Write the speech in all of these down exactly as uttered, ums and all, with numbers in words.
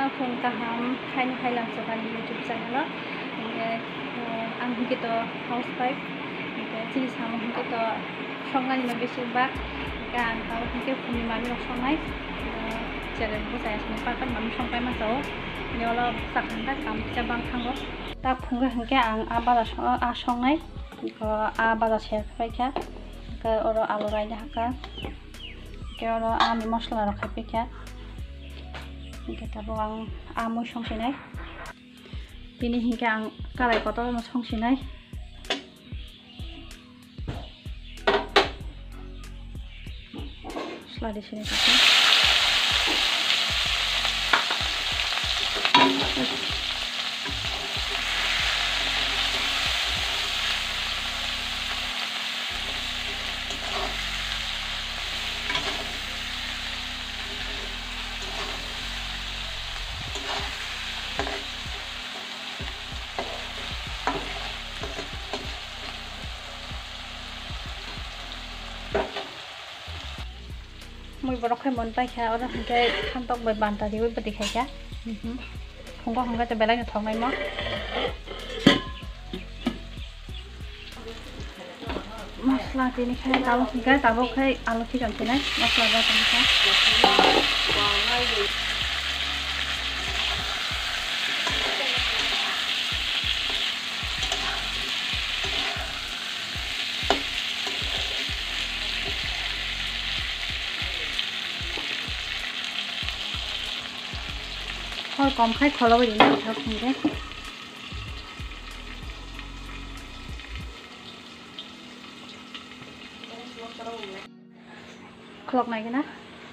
phun kaham khai khai lang sokan YouTube channel ang hingkito housewife chili samo hingkito songai no besibak kan tau hingke phuni mami rok songai channel ko saya sini pakan mami songai ma jao nyolo sakhan ta kam chabang thango ta phunga hingke ang abala a songai ko abala share khai kha ke oro alu rai da ka ke oro ami mosla rok khai kha hingke ta ang amu songsinai bini hingke ang kalai kotor no songsinai slide sini pakai mui borok khai mon pai kha ora hingke khantok bai banta diwi pati khai kha phungko hangga te belai thong nai mo masla tini khai tabu hingga tabu khai alu ki jon tinai masla ba tani kha thôi còn khách khó lâu đến theo cùng đấy clock này cái nè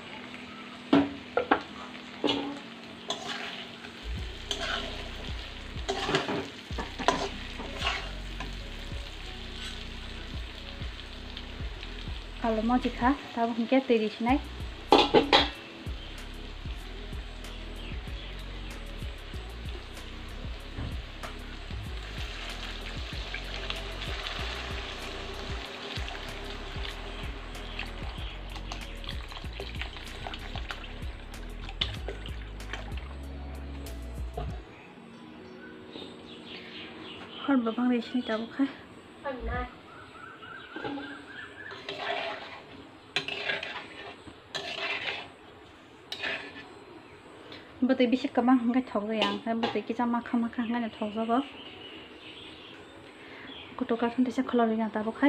kalau mau jika tahu mungkin tadi sini con bang di sini tahu kah? Betul bisa kemang enggak tahu yang, kan betul kita makan makan enggak tahu apa. Kutuk kan tidak kalau yang tahu kah?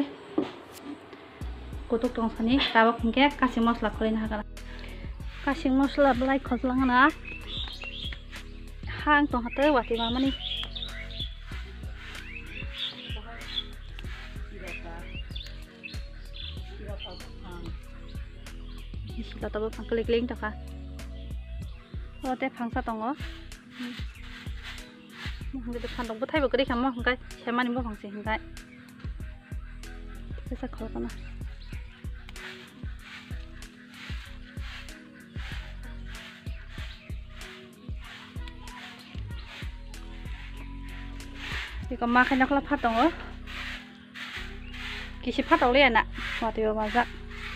Kutuk tong sini tahu enggak kasih masala kolin hagala. Kasih masala belai kozlang na. Hang tong hati wati mama ni. Kita tahu pangkeling-keling tak kah? Kalau teh pangsa tongo, mungkin itu pantong putai berkeri kamu, mungkin saya mana mau pangsi, mungkin bisa kalau mana. Jika makan nak lapar tongo, kisi patau lian nak, waktu itu masak.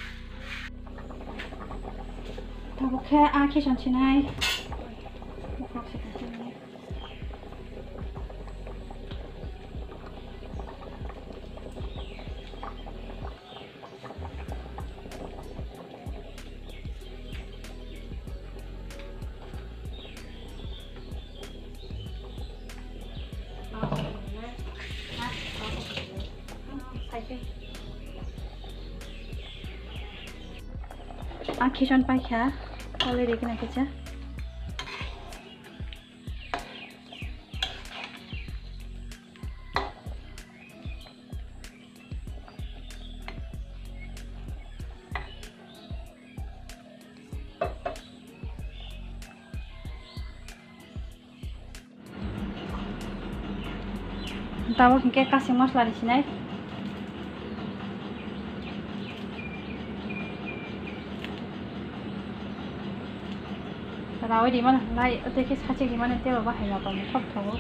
Tahu ke akhir santai. Akhir santai ya. Kalau dia kena kerja, tahu mungkin kasih masala di sini. Tahu di mana? Lai, itu kisah cik di mana? Tiada bahaya apa? Mungkin tahu.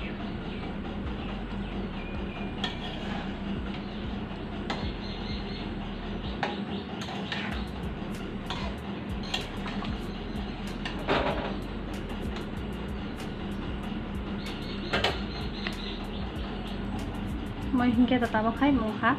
हिंके तताबो खाय मुखा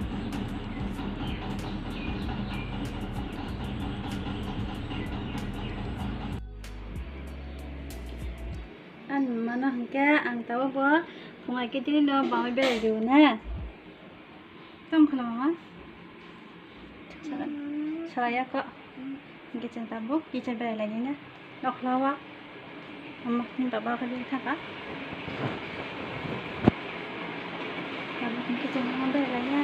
an mana hingke ang tawo bo fungai ke tin lo bang be ru na tom khalo mama saraya ko hingke chang tabo ki chen be lai ni na nok lawa mama hin baba ka din thaka mama hingke chang mama be lai na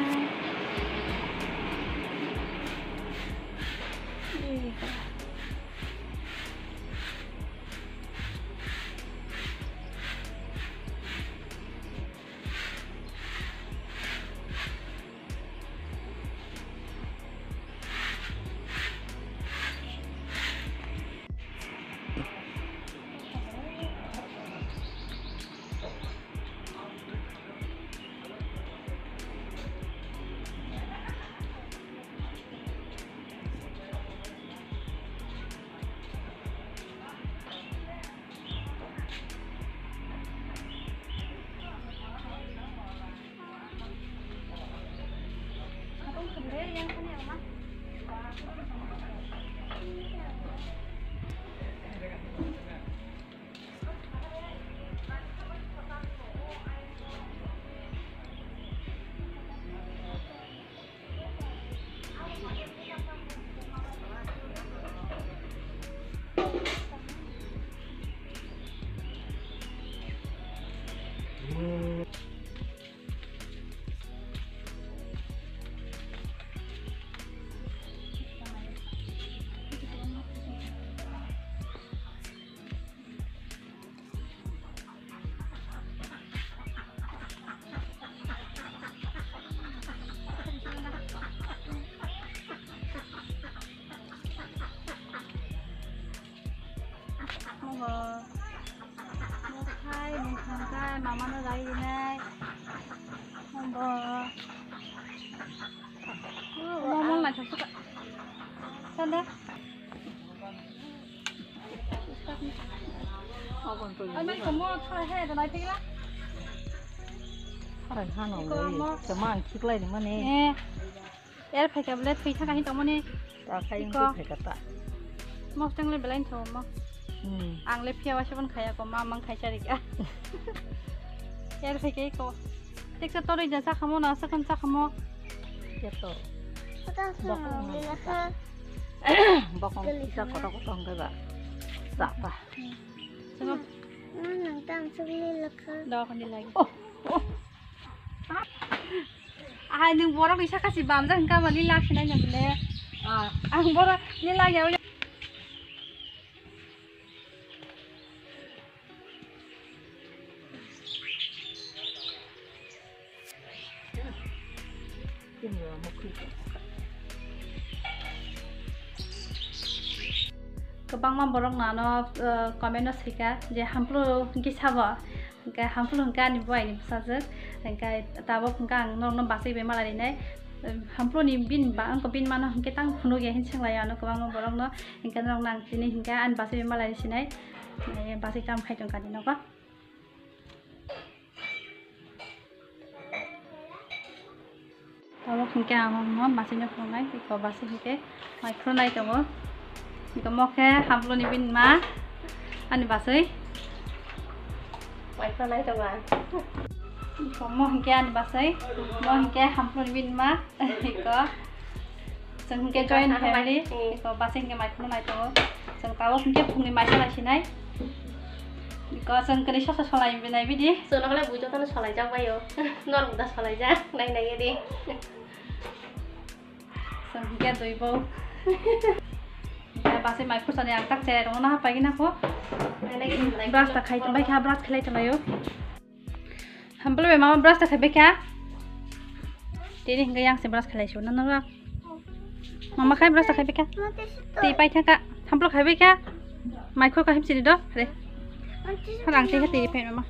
Hai, mungkin mama nó lấy này, không bò, mama là chồng sức, sao đấy? Anh mấy cũng mua thay hết rồi này tí lá. Phải hai nòng đấy,จะมาคิดอะไรถึงมันนี่ Nè, em phải cầm lên phi thắc cái tông này. ตาใครยังคิดใครกระตะ Mau chẳng lên bên thầu mau. อืม Ang lên phi vào bên khai có mamang khai chari cả. Em phải cái cô. Tiếc sao tôi đi giờ sao không nó sao không sao không เจ็บตัวบอกเลยนะคะบอกของที่สักก็ต้องก็ต้องเลยแบบสับปะ Sao không? นั่นหนังตามสักนิดละค่ะ Đo con đi lại. Ai đừng bỏ ra đi sao kasi bám ra hingga mà đi lạc thế này nhầm nè. À, ang bỏ ra đi lạc nhau. กินเยอะมากขึ้น Kebang mah borong nano komen nos hika je hamplu hingga sabo hingga hamplu hingga ni boy ni saja hingga tabo hingga nong nong basi be malari ne hamplu ni bin ba ang ko bin mana hingga tang phunu ge hin chang la ya no kebang mah borong no hingga nong nang sini hingga an basi be malari sinai basi kam khai jong kadi no ko tabo hingga mo basi no phunai ko basi hingga mai khronai tabo Jika mau ke hamplu ni bin ma, ani basai. Mai pernah itu kan? Jika mau hingga ani basai, mau hingga hamplu ni bin ma, jika seng hingga join family, jika basai hingga mai pernah itu, seng tahu hingga pungli mai salah sinai. Jika seng kini sasa salah yang binai bidi. ส่วนเราก็เลยบุญจะต้องสลายจ้าไว้อยู่นอนบุญจะสลายจ้าในในดี Seng hingga doi bau. Basai mai kursa yang tak cek dong nah apa gini aku? ในในดีใน Brush tak khai tumbai kah brush khelai tulayo. Hamplu be mama brush tak khai be kah? Tini hingga yang si brush khelai shuna nara. Mama khai brush tak khai be kah? Ti pai thang kak. Hamplu khai be kah? Mai khoi kah him sini do? Re. Harang ti hati pai mama.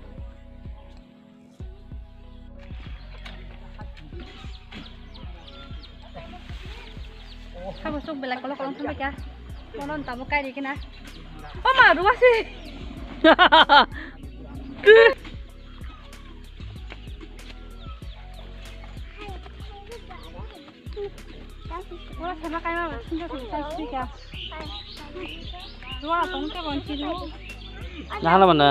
Kamu suk belak kalau kalau sampai kah? Mau nonton tamu kai di kena. Oh maru sih. Ora sama kayak cinta susah sih ya. Dua tong ke bonci dulu. Nah lah mana?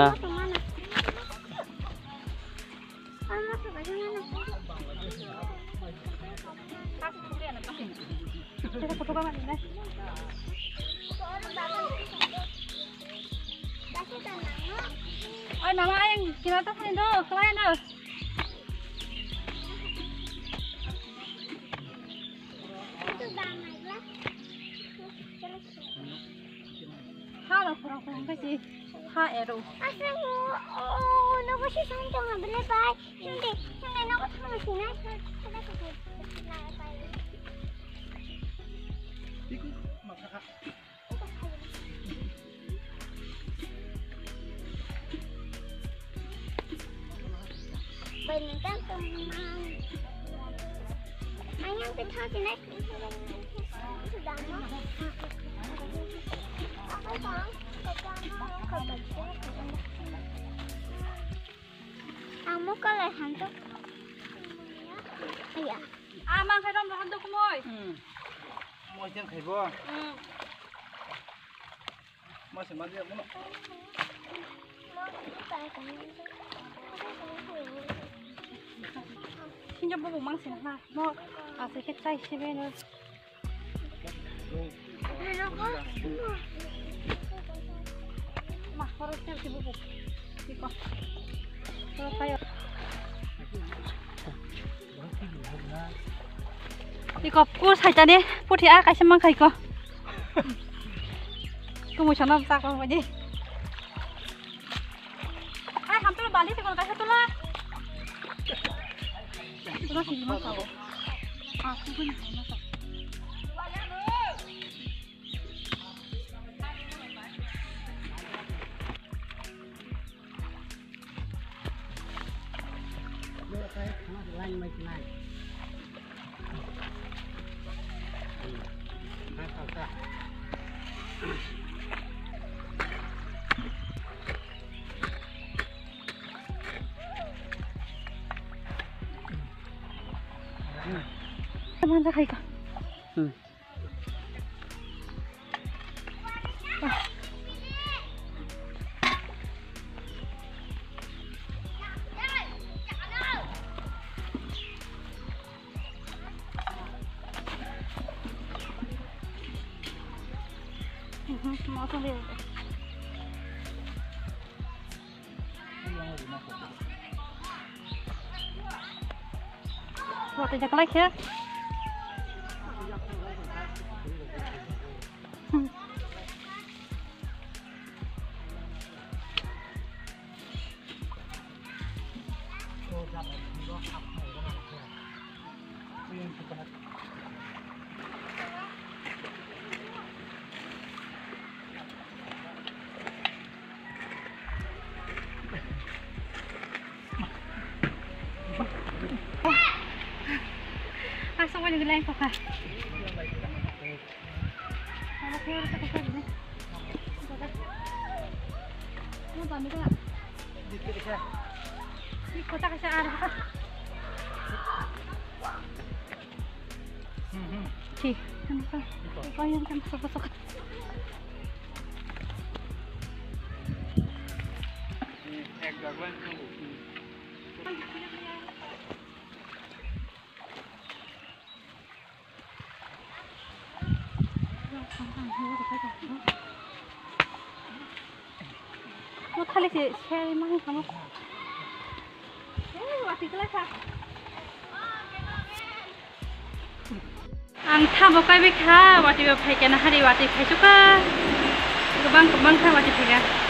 Kita foto kan ini. Oh, nama yang kita tuh ini tuh, klien tuh. Halo, kurang-kurang kasih H R U. Asamu, oh, naku si Santo nga bala ba? Hindi, hindi naku sama si Nasa. Kada ko ko. Balikan teman. Ayang pitha si Nasa. Sudah mo. Ako bang? Kamu kalau hantu, iya. Amang kay dom hantu kumoy. Hmm. Mo chen khai bo. Hmm. Mo se ma dia mo. Xin cho bố mang xin ha. Mo, à sẽ kết tay xe bên nữa. Mah, harus siap si bubuk. Iko. Kalau kayak. Iko, ku saja deh. Putih ah, kasih mang kayak iko. Ku mau coba tak apa aja. Ah, hampir balik sih kalau kasih tuh lah. Itu sih mau tahu. Aku pun mau tahu. Teman tak kayak. Hmm. Mau sambil. Waktu jak lagi ya. Langsung aja bilang kok kak. Kalau kau udah kesal nih, mau bami kak? Ini kota kasih arah kak. Cih, kenapa? Kau yang kan masuk-masuk. Nó thay thì xe mang không? Wati kelas ah. Ang thabo kai bikha wati bai kai kana hari wati khai chuka. Gobang gobang tha wati thiga.